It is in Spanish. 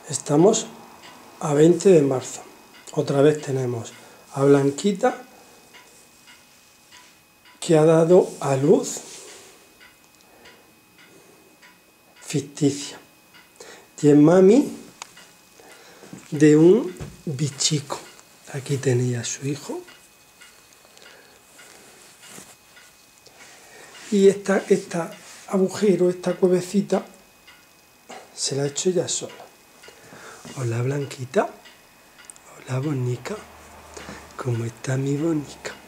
Estamos a 20 de marzo. Otra vez tenemos a Blanquita, que ha dado a luz ficticia. Y es mami de un bichico. Aquí tenía a su hijo. Y esta agujero, esta cuevecita, se la ha hecho ella sola. Hola Blanquita. Hola Bonica. ¿Cómo está mi Bonica?